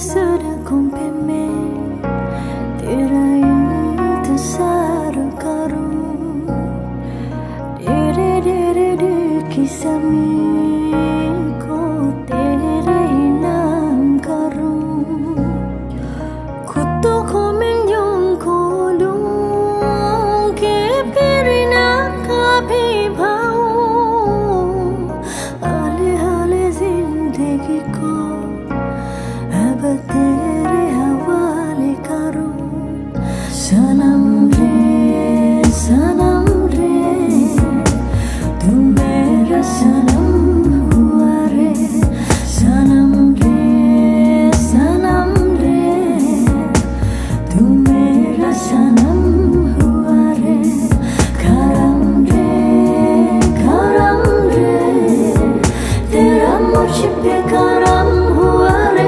सड़कों पे मैं तेरा इंतजार करूं, तेरे डेरे की ज़मीन को तेरे ही नाम करूं, खुदों को मैं यूं खोलूं कि फिर ना कभी भाऊं, हाले हाले जिंदगी को अब तेरे हवाले करूं। सनम रे तू मेरा सनम हुआ रे, सनम रे तू मेरा सनम हुआ रे, करम रे तेरा मुझ पे करम हुआ रे,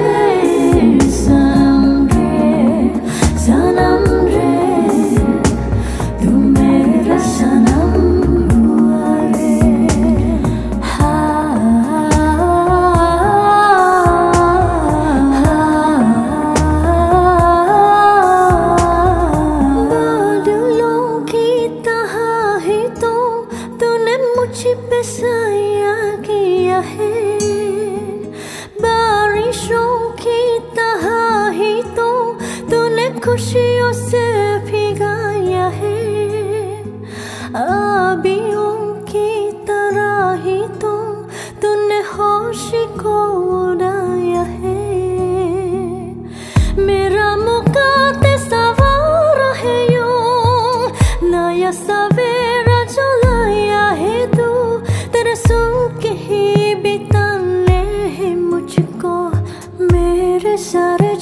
सनम रे तू मेरा सनम हुआ रे। बादलों की तरह ही तो तूने मुझ पे साया किया है, बारिशों की तरह ही तो तूने खुशियों से भिगाया है, आबियों की तरह ही तो तूने होश को उड़ाया है, मेरा मुकाते सवारा है यूं नया सवेरा जो लाया है तू, तेरे संग के ही बिताने हैं मुझको मेरे सारे